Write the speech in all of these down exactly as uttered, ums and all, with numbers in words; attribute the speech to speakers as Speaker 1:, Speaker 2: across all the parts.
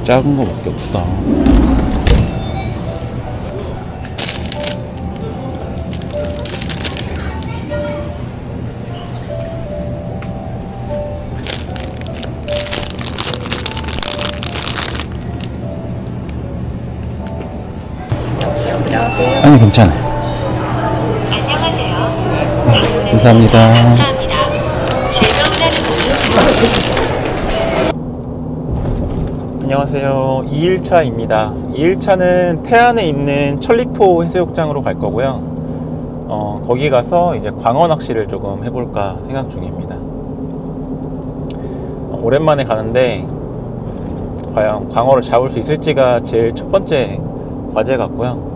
Speaker 1: 작은 거밖에 없다.
Speaker 2: 안녕하세요.
Speaker 1: 아니, 괜찮아요.
Speaker 2: 안녕하세요.
Speaker 1: 감사합니다.
Speaker 2: 감사합니다.
Speaker 3: 안녕하세요. 이 일차입니다. 이 일차는 태안에 있는 천리포 해수욕장으로 갈 거고요. 어, 거기 가서 이제 광어 낚시를 조금 해볼까 생각 중입니다. 어, 오랜만에 가는데 과연 광어를 잡을 수 있을지가 제일 첫 번째 과제 같고요.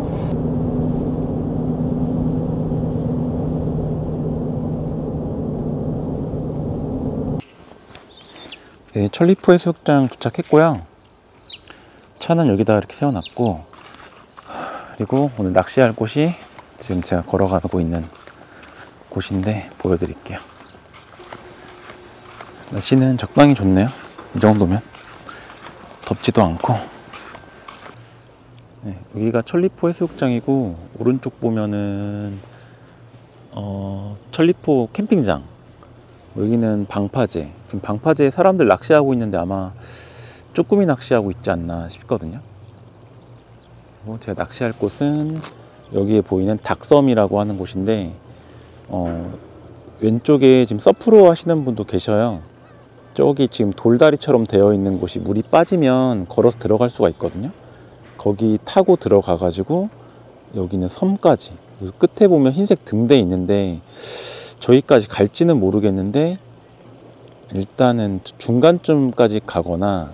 Speaker 3: 네, 천리포 해수욕장 도착했고요. 차는 여기다 이렇게 세워놨고, 그리고 오늘 낚시할 곳이 지금 제가 걸어가고 있는 곳인데 보여드릴게요. 날씨는 적당히 좋네요. 이 정도면 덥지도 않고. 네, 여기가 천리포 해수욕장이고, 오른쪽 보면은 어, 천리포 캠핑장, 여기는 방파제. 지금 방파제에 사람들 낚시하고 있는데 아마 쭈꾸미 낚시하고 있지 않나 싶거든요. 그리고 제가 낚시할 곳은 여기에 보이는 닭섬이라고 하는 곳인데, 어, 왼쪽에 지금 서프로 하시는 분도 계셔요. 저기 지금 돌다리처럼 되어 있는 곳이 물이 빠지면 걸어서 들어갈 수가 있거든요. 거기 타고 들어가 가지고 여기는 섬까지, 끝에 보면 흰색 등대 있는데 저기까지 갈지는 모르겠는데 일단은 중간쯤까지 가거나.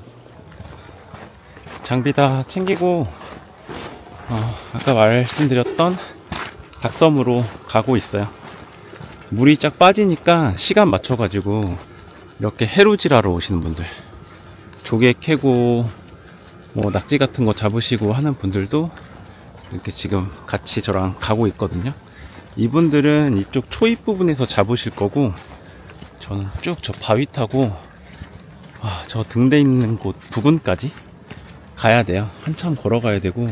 Speaker 3: 장비 다 챙기고 어, 아까 말씀드렸던 닭섬으로 가고 있어요. 물이 쫙 빠지니까 시간 맞춰 가지고 이렇게 해루질하러 오시는 분들, 조개 캐고 뭐 낙지 같은 거 잡으시고 하는 분들도 이렇게 지금 같이 저랑 가고 있거든요. 이분들은 이쪽 초입 부분에서 잡으실 거고, 저는 쭉 저 바위 타고 아, 저 등대 있는 곳 부근까지 가야 돼요. 한참 걸어가야 되고.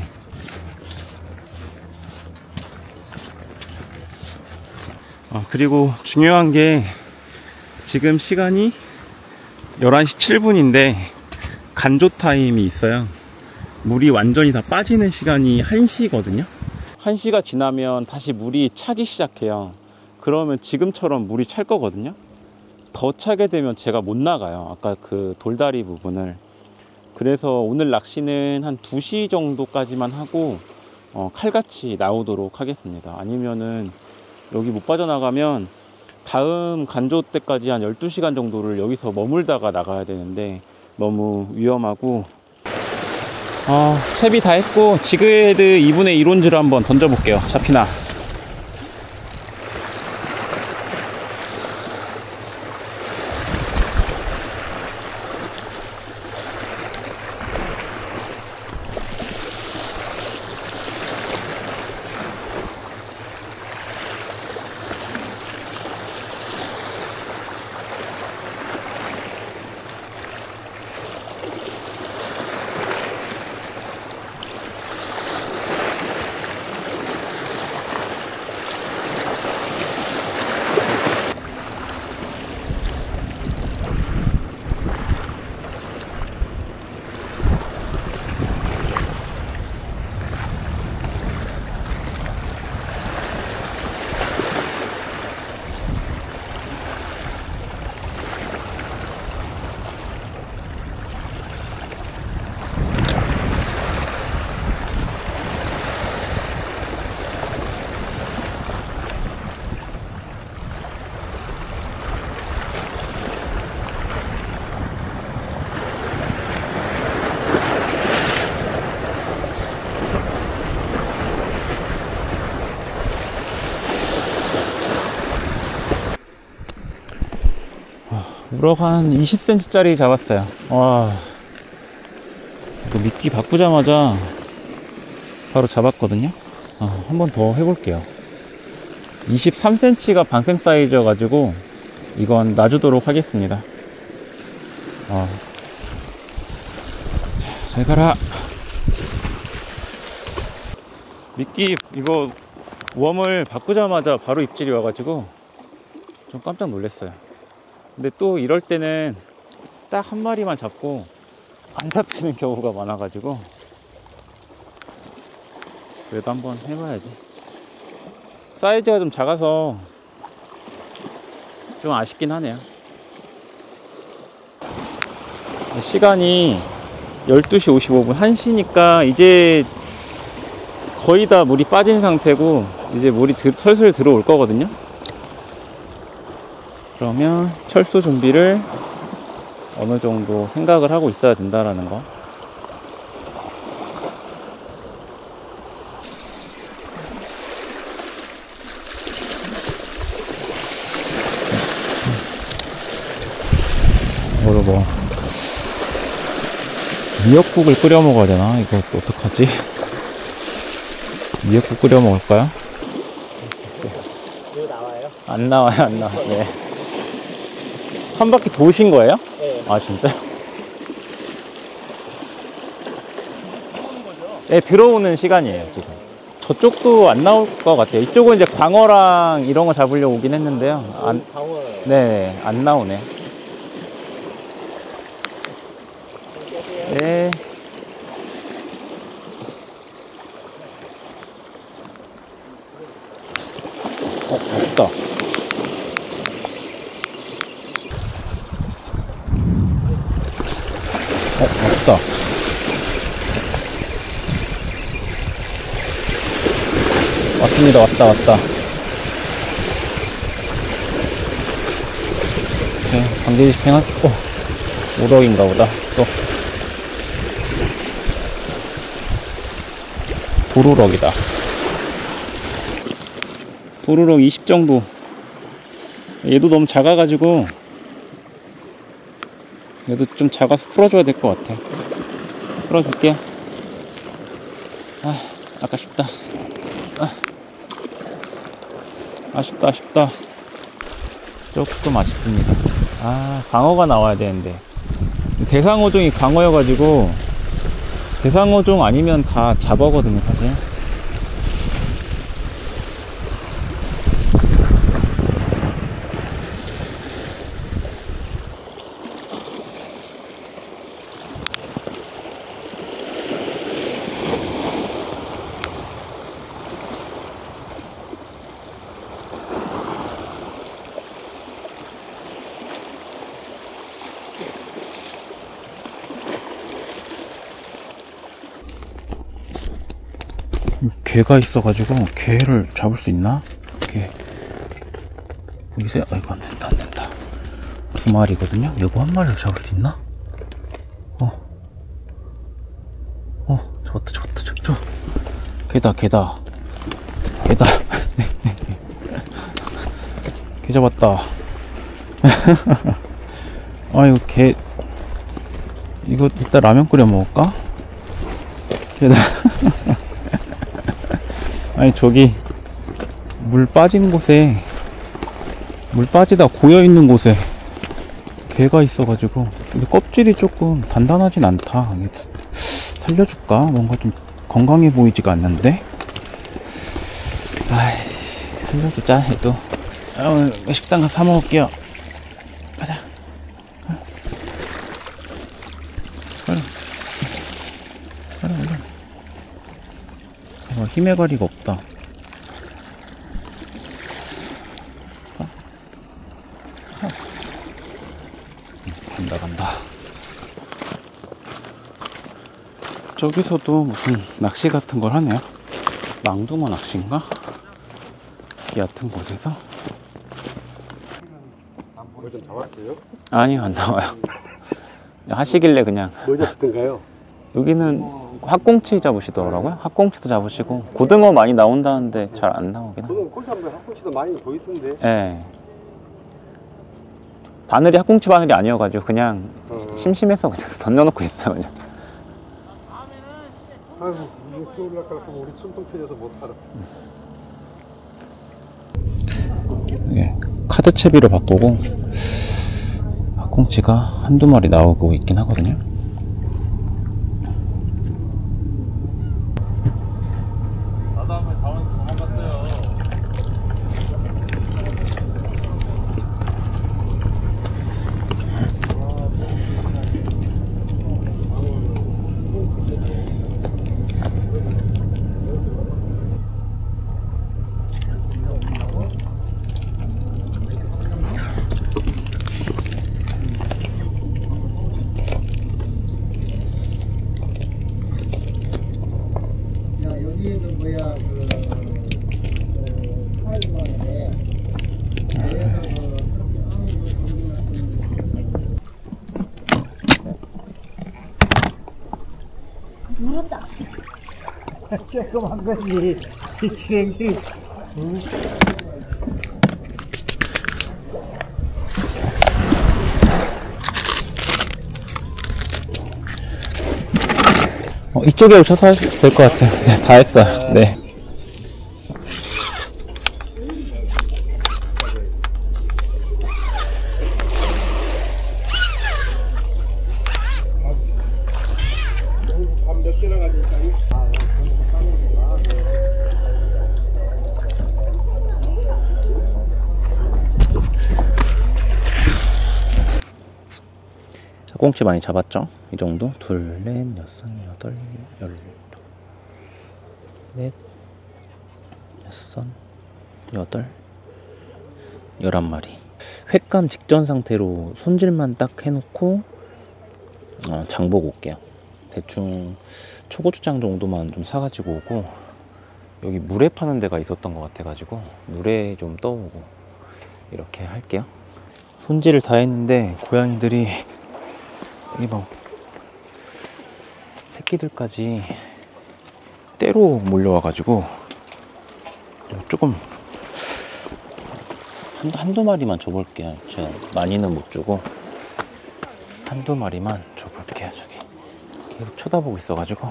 Speaker 3: 아, 그리고 중요한 게 지금 시간이 열한 시 칠 분인데 간조 타임이 있어요. 물이 완전히 다 빠지는 시간이 한 시거든요. 한 시가 지나면 다시 물이 차기 시작해요. 그러면 지금처럼 물이 찰 거거든요. 더 차게 되면 제가 못 나가요. 아까 그 돌다리 부분을. 그래서 오늘 낚시는 한 두 시 정도까지만 하고 어, 칼같이 나오도록 하겠습니다. 아니면은 여기 못 빠져나가면 다음 간조 때까지 한 열두 시간 정도를 여기서 머물다가 나가야 되는데 너무 위험하고. 어, 채비 다 했고 지그헤드 이분의 일 온즈를 한번 던져볼게요. 잡히나. 우럭 한 이십 센티미터 짜리 잡았어요. 와, 이거 미끼 바꾸자마자 바로 잡았거든요. 아, 한 번 더 해볼게요. 이십삼 센티미터가 방생 사이즈여 가지고 이건 놔주도록 하겠습니다. 아, 잘 가라. 미끼 이거 웜을 바꾸자마자 바로 입질이 와가지고 좀 깜짝 놀랐어요. 근데 또 이럴 때는 딱 한 마리만 잡고 안 잡히는 경우가 많아가지고 그래도 한번 해봐야지. 사이즈가 좀 작아서 좀 아쉽긴 하네요. 시간이 열두 시 오십오 분, 한 시니까 이제 거의 다 물이 빠진 상태고 이제 물이 들, 슬슬 들어올 거거든요. 그러면 철수 준비를 어느 정도 생각을 하고 있어야 된다라는 거. 이거를 뭐 미역국을 끓여 먹어야 되나? 이거 또 어떡하지? 미역국 끓여 먹을까요?
Speaker 4: 이거 나와요?
Speaker 3: 안 나와요, 안 나와요. 네. 한 바퀴 도신 거예요?
Speaker 4: 네.
Speaker 3: 아, 진짜? 네, 들어오는 시간이에요, 지금. 저쪽도 안 나올 것 같아요. 이쪽은 이제 광어랑 이런 거 잡으려고 오긴 했는데요. 안,
Speaker 4: 광어.
Speaker 3: 네, 안 나오네. 네. 어, 없다. 어, 없다. 왔습니다. 왔다, 왔다. 네, 방제식 행한, 어, 오덕인가 보다. 또. 도루럭이다. 도루럭 이십 정도. 얘도 너무 작아가지고 얘도 좀 작아서 풀어줘야 될 것 같아. 풀어줄게요. 아, 아깝다. 아, 아쉽다, 아쉽다. 조금 아쉽습니다. 아, 광어가 나와야 되는데. 대상어종이 광어여가지고 대상어종 아니면 다 잡어거든요, 사실. 개가 있어가지고 개를 잡을 수 있나? 개 보이세요? 아이고, 안 된다, 안 된다. 두 마리거든요? 이거 한 마리를 잡을 수 있나? 어, 어, 잡았다, 잡았다, 잡았다. 개다, 개다, 개다. 개 잡았다. 아, 이거 개, 이거 이따 라면 끓여 먹을까? 개다. 아니, 저기 물 빠진 곳에, 물 빠지다 고여있는 곳에 개가 있어가지고. 근데 껍질이 조금 단단하진 않다. 살려줄까? 뭔가 좀 건강해 보이지가 않는데. 아이, 살려주자 해도. 아, 오늘 식당 가서 사 먹을게요. 가자. 빨리 빨리 빨리. 어, 힘의 가리가 없다. 가. 가. 간다, 간다. 저기서도 무슨 낚시 같은 걸 하네요. 망둥어 낚시인가? 얕은 곳에서.
Speaker 4: 뭐 좀 잡았어요?
Speaker 3: 아니요, 안 나와요. 하시길래 그냥.
Speaker 4: 뭐 잡던가요?
Speaker 3: 여기는 학꽁치 잡으시더라고요. 학꽁치도 잡으시고 고등어 많이 나온다는데 잘 안 나오긴 하네.
Speaker 4: 저는 꼴찌하면 학꽁치도 많이 보이던데.
Speaker 3: 예. 네. 바늘이 학꽁치 바늘이 아니어가지고 그냥
Speaker 4: 어.
Speaker 3: 심심해서 그냥 던져놓고 있어요, 그냥.
Speaker 4: 아이고, 이게 세월 날까 하면 우리 숨통 터져서 못 살아.
Speaker 3: 예, 카드 채비로 바꾸고 학꽁치가 한두 마리 나오고 있긴 하거든요.
Speaker 5: 컸다. 조그만 거지. 이 지렁이. 응?
Speaker 1: 어, 이쪽에 오셔서 될 것 같아요. 네, 다 했어요. 네.
Speaker 4: 밥몇 개나 가니까.
Speaker 1: 꽁치 많이 잡았죠? 이 정도? 둘, 넷, 여섯, 여덟, 열, 넷, 여섯, 여덟, 열한 마리. 횟감 직전 상태로 손질만 딱 해놓고 어, 장보고 올게요. 대충 초고추장 정도만 좀 사가지고 오고, 여기 물회 파는 데가 있었던 것 같아가지고 물회 좀 떠오고 이렇게 할게요. 손질을 다 했는데 고양이들이 여기 막 새끼들까지 때로 몰려와가지고 조금 한두, 한두 마리만 줘볼게요. 제가 많이는 못 주고 한두 마리만 줘볼게요. 저기 계속 쳐다보고 있어가지고.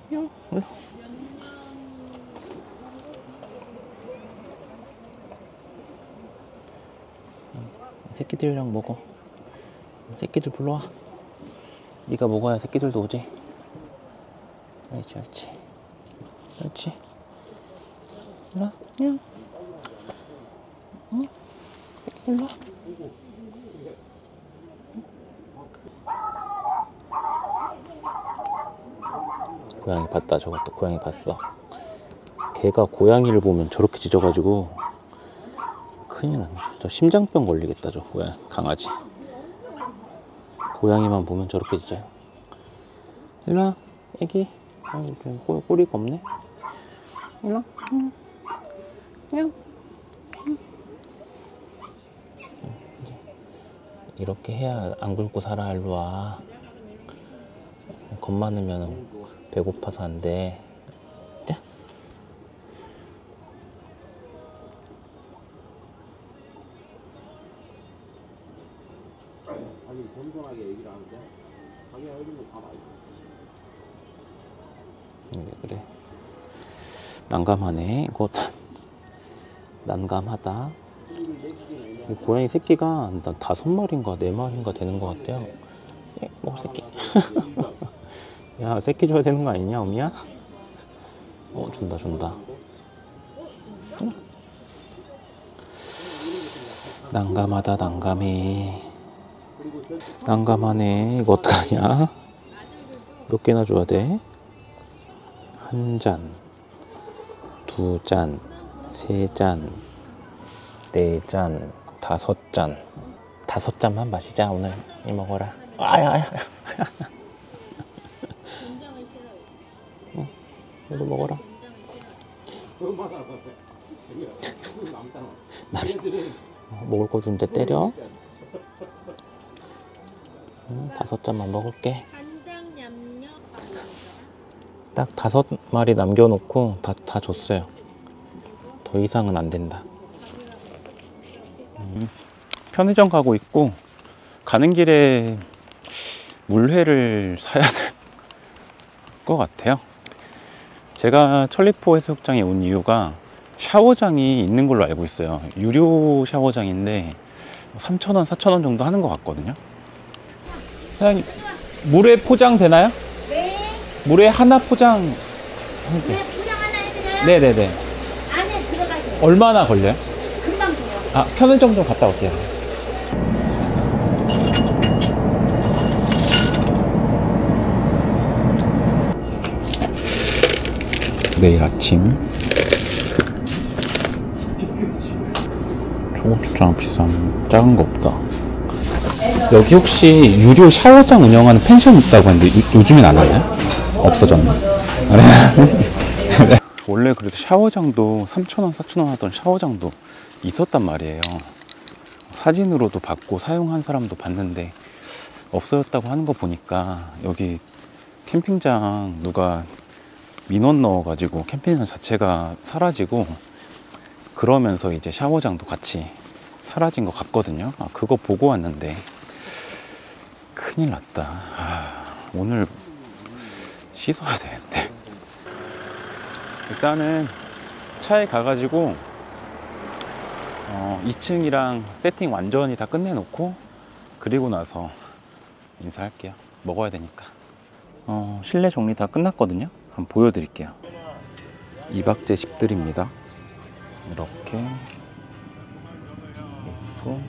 Speaker 1: 새끼들이랑 먹어. 새끼들 불러와. 네가 먹어야 새끼들도 오지. 그렇지, 그렇지, 그렇지. 일로와. 응. 응. 새끼들 일로와. 고양이 봤다. 저것도 고양이 봤어. 걔가 고양이를 보면 저렇게 짖어가지고 큰일 났네. 저 심장병 걸리겠다. 저 고양이, 강아지. 고양이만 보면 저렇게 짖어요. 일로와, 애기. 아이고, 꼬, 꼬리가 없네. 일로와. 응. 응. 응. 이렇게 해야 안 굶고 살아. 일로와. 겁 많으면 배고파서 안 돼. 자.
Speaker 4: 자기 건강하게 얘기를 하는데 자기가 해준 거 다 말이야.
Speaker 1: 왜 그래? 난감하네. 이거 난감하다. 이 고양이 새끼가 일단 다섯 마리인가 네 마리인가 되는 것 같아요. 예, 먹을 새끼. 야, 새끼 줘야 되는 거 아니냐, 어미야? 어, 준다, 준다. 응. 난감하다, 난감해. 난감하네. 이거 어떡하냐? 몇 개나 줘야 돼? 한 잔, 두 잔, 세 잔, 네 잔, 다섯 잔. 다섯 잔만 마시자, 오늘. 이 먹어라. 아야, 아야. 어, 너도 먹어라. 남이 어, 먹을 거 주는데 때려? 응, 다섯 잔만 먹을게. 딱 다섯 마리 남겨놓고 다, 다 줬어요. 더 이상은 안 된다. 음, 편의점 가고 있고, 가는 길에 물회를 사야 될 것 같아요. 제가 천리포 해수욕장에 온 이유가 샤워장이 있는 걸로 알고 있어요. 유료 샤워장인데 삼천 원, 사천 원 정도 하는 것 같거든요. 사장님, 물회 포장 되나요?
Speaker 5: 네.
Speaker 1: 물회 하나 포장.
Speaker 5: 물에 포장 하나 해드려요?
Speaker 1: 네네네.
Speaker 5: 안에 들어가죠.
Speaker 1: 얼마나 걸려요?
Speaker 5: 금방 돼요.
Speaker 1: 아, 편의점 좀 갔다 올게요. 내일 아침. 초고추장 비싼 작은 거 없다. 여기 혹시 유료 샤워장 운영하는 펜션 있다고 하는데 요, 요즘엔 안 하나요? 없어졌나? 원래 그래도 샤워장도 삼천 원, 사천 원 하던 샤워장도 있었단 말이에요. 사진으로도 봤고 사용한 사람도 봤는데 없어졌다고 하는 거 보니까 여기 캠핑장 누가 민원 넣어가지고 캠핑장 자체가 사라지고 그러면서 이제 샤워장도 같이 사라진 것 같거든요. 아, 그거 보고 왔는데 큰일 났다. 아, 오늘 씻어야 되는데. 일단은 차에 가가지고 어, 이 층이랑 세팅 완전히 다 끝내놓고 그리고 나서 인사할게요. 먹어야 되니까. 어, 실내 정리 다 끝났거든요. 한번 보여드릴게요. 이박제 집들입니다. 이렇게 있고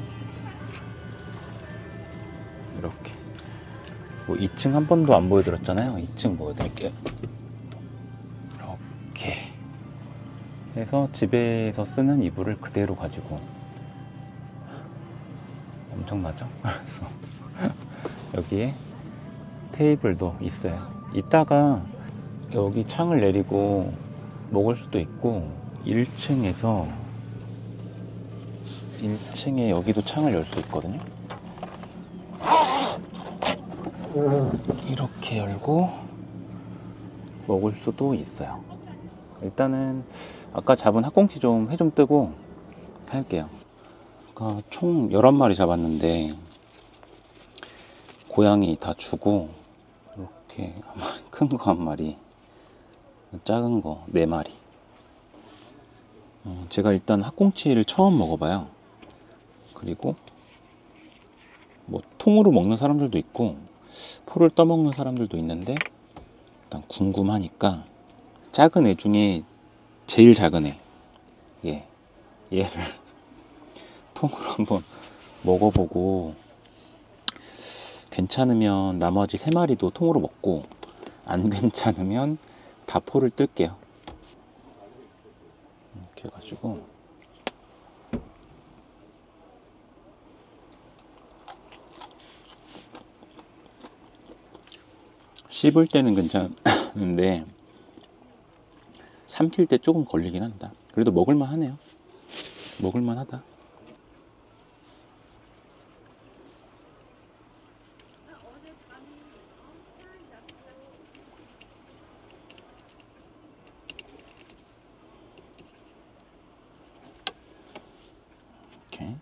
Speaker 1: 이렇게 뭐 이 층 한 번도 안 보여드렸잖아요. 이 층 보여드릴게요. 이렇게 해서 집에서 쓰는 이불을 그대로 가지고 엄청나죠? 그래서 여기에 테이블도 있어요. 이따가 여기 창을 내리고 먹을 수도 있고 일 층에서 일 층에 여기도 창을 열 수 있거든요. 이렇게 열고 먹을 수도 있어요. 일단은 아까 잡은 학꽁치 좀 해 좀 뜨고 할게요. 아까 총 열한 마리 잡았는데 고양이 다 주고 이렇게 큰 거 한 마리, 작은 거 네 마리. 어, 제가 일단 학꽁치를 처음 먹어봐요. 그리고 뭐 통으로 먹는 사람들도 있고 포를 떠먹는 사람들도 있는데 일단 궁금하니까 작은 애 중에 제일 작은 애, 얘, 얘를 통으로 한번 먹어보고 괜찮으면 나머지 세 마리도 통으로 먹고 안 괜찮으면 다 포를 뜰게요. 이렇게 해가지고 씹을 때는 괜찮은데 삼킬 때 조금 걸리긴 한다. 그래도 먹을만 하네요. 먹을만 하다. 이렇게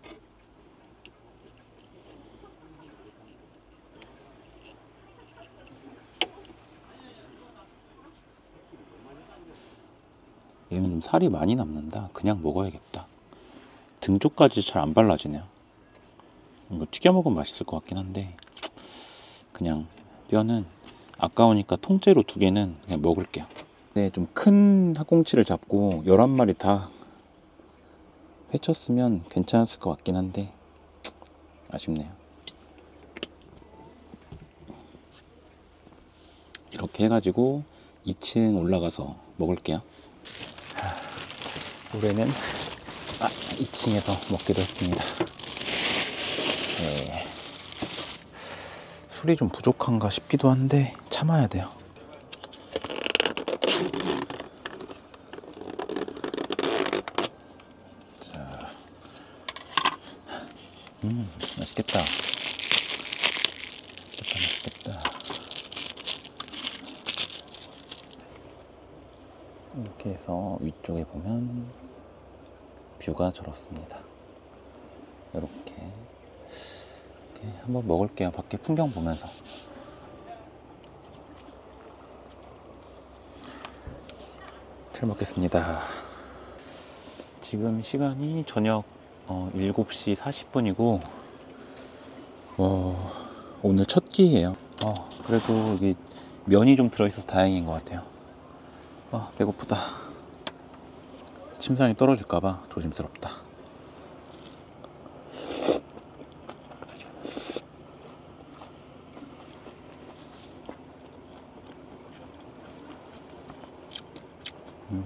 Speaker 1: 얘는 좀 살이 많이 남는다. 그냥 먹어야겠다. 등 쪽까지 잘 안 발라지네요. 이거 튀겨 먹으면 맛있을 것 같긴 한데 그냥 뼈는 아까우니까 통째로 두 개는 그냥 먹을게요. 네, 좀 큰 학꽁치를 잡고 열한 마리 다 회쳤으면 괜찮았을 것 같긴 한데 아쉽네요. 이렇게 해가지고 이 층 올라가서 먹을게요. 올해는 아, 이 층에서 먹기로 했습니다. 네. 술이 좀 부족한가 싶기도 한데 참아야 돼요. 자, 음, 맛있겠다. 맛있겠다, 맛있겠다. 이렇게 해서 위쪽에 보면 뷰가 저렇습니다. 이렇게, 이렇게 한번 먹을게요. 밖에 풍경 보면서. 잘 먹겠습니다. 지금 시간이 저녁 어, 일곱 시 사십 분이고 어, 오늘 첫 끼예요. 어, 그래도 여기 면이 좀 들어있어서 다행인 것 같아요. 아, 배고프다. 침상이 떨어질까봐 조심스럽다. 음.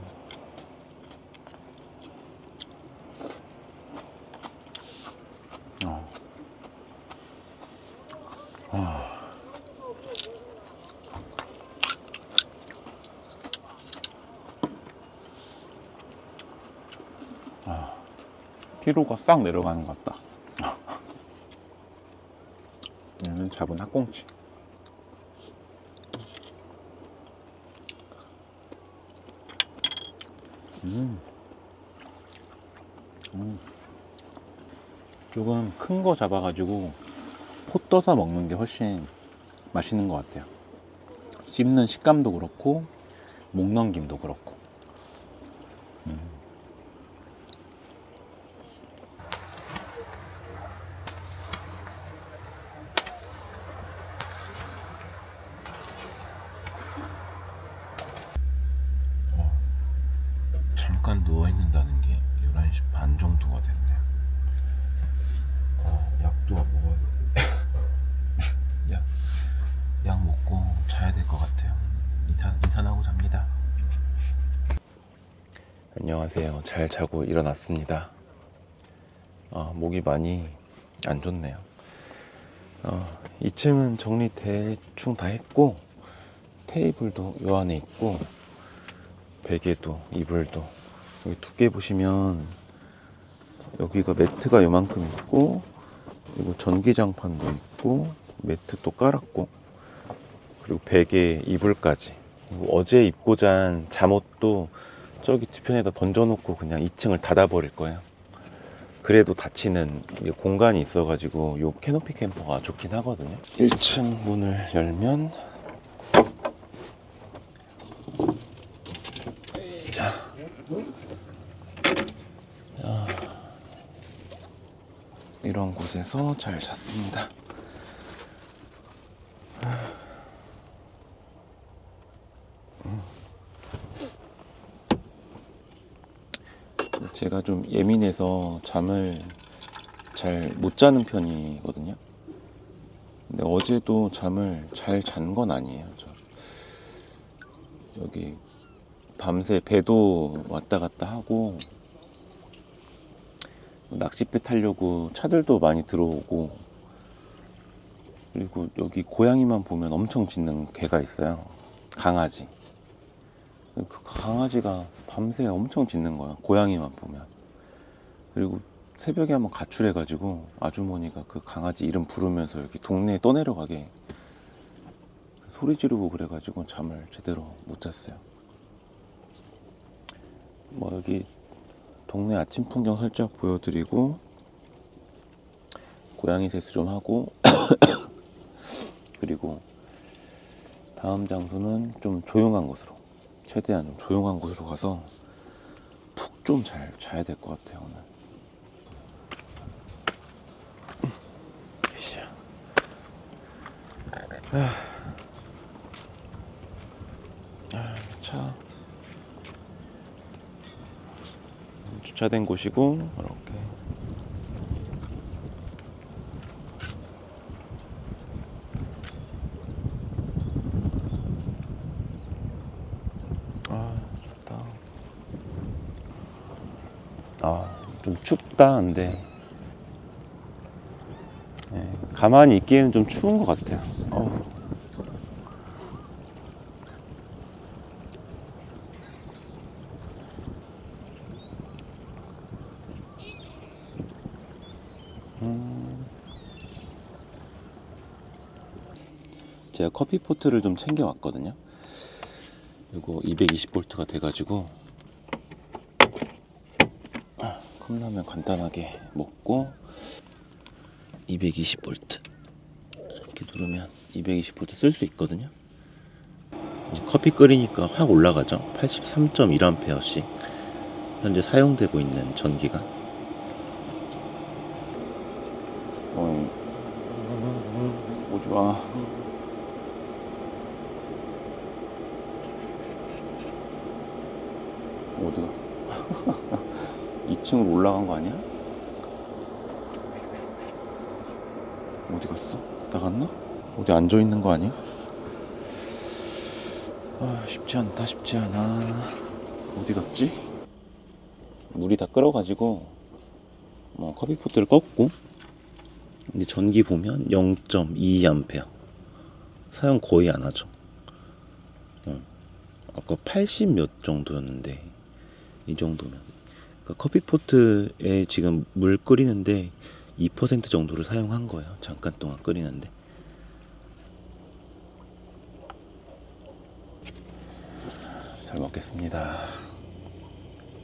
Speaker 1: 어. 어. 피로가 싹 내려가는 것 같다. 얘는 잡은 학꽁치. 음. 음. 조금 큰 거 잡아가지고 포 떠서 먹는 게 훨씬 맛있는 것 같아요. 씹는 식감도 그렇고 목 넘김도 그렇고. 음. 잠깐 누워있는다는 게 열한 시 반 정도가 됐네요. 어, 약도 먹어야 돼. 약, 약 먹고 자야 될 것 같아요. 인탄, 인탄하고 잡니다. 안녕하세요. 잘 자고 일어났습니다. 어, 목이 많이 안 좋네요. 어, 이 층은 정리 대충 다 했고, 테이블도 요 안에 있고, 베개도 이불도 여기 두께 보시면 여기가 매트가 요만큼 있고, 그리고 전기장판도 있고, 매트 또 깔았고, 그리고 베개 이불까지. 그리고 어제 입고 잔 잠옷도 저기 뒤편에다 던져놓고 그냥 이 층을 닫아버릴 거예요. 그래도 닫히는 공간이 있어가지고 요 캐노피 캠퍼가 좋긴 하거든요. 일 층 문을 열면 자, 야, 이런 곳에서 잘 잤습니다. 제가 좀 예민해서 잠을 잘 못 자는 편이거든요. 근데 어제도 잠을 잘 잔 건 아니에요. 저 여기 밤새 배도 왔다 갔다 하고, 낚싯배 타려고 차들도 많이 들어오고, 그리고 여기 고양이만 보면 엄청 짖는 개가 있어요. 강아지. 그 강아지가 밤새 엄청 짖는 거야, 고양이만 보면. 그리고 새벽에 한번 가출해가지고 아주머니가 그 강아지 이름 부르면서 여기 동네에 떠내려가게 소리 지르고 그래가지고 잠을 제대로 못 잤어요. 뭐 여기 동네 아침 풍경 살짝 보여드리고, 고양이 세수 좀 하고 그리고 다음 장소는 좀 조용한 곳으로, 최대한 좀 조용한 곳으로 가서 푹 좀 잘 자야 될 것 같아요, 오늘. 아, 아, 차 주차된 곳이고, 이렇게 아, 좋다. 아, 좀 춥다. 근데 네, 가만히 있기에는 좀 추운 것 같아요. 어우. 음. 제가 커피포트를 좀 챙겨왔거든요. 이거 이백이십 볼트가 돼가지고 컵라면 간단하게 먹고, 이백이십 볼트 이렇게 누르면 이백이십 볼트 쓸 수 있거든요. 커피 끓이니까 확 올라가죠. 팔십삼 점 일 앰페어씩 현재 사용되고 있는 전기가. 어이, 오지마. 어디가? 이 층으로 올라간 거 아니야? 어디 갔어? 나갔나? 어디 앉아 있는 거 아니야? 아, 쉽지 않다, 쉽지 않아. 어디 갔지? 물이 다 끓어가지고 뭐 커피포트를 껐고, 근데 전기 보면 영 점 이 앰페어 사용 거의 안 하죠. 어. 아까 팔십 몇 정도였는데 이 정도면, 그러니까 커피포트에 지금 물 끓이는데 이 퍼센트 정도를 사용한 거예요. 잠깐 동안 끓이는데. 잘 먹겠습니다.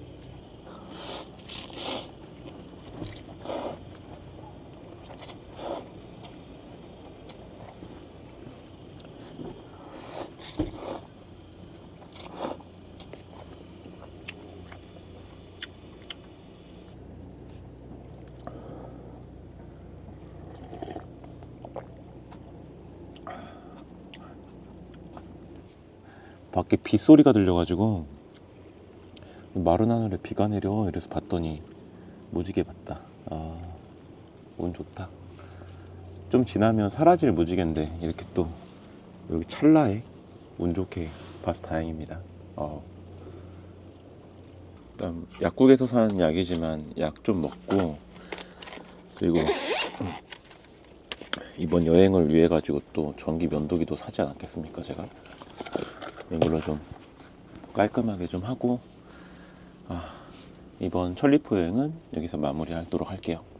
Speaker 3: 밖에 빗소리가 들려가지고 마른 하늘에 비가 내려 이래서 봤더니 무지개 봤다. 아, 운 좋다. 좀 지나면 사라질 무지개인데 이렇게 또 여기 찰나에 운 좋게 봐서 다행입니다. 어. 일단 약국에서 사는 약이지만 약 좀 먹고, 그리고 이번 여행을 위해 가지고 또 전기 면도기도 사지 않았겠습니까? 제가 이걸로 좀 깔끔하게 좀 하고, 아, 이번 천리포 여행은 여기서 마무리하도록 할게요.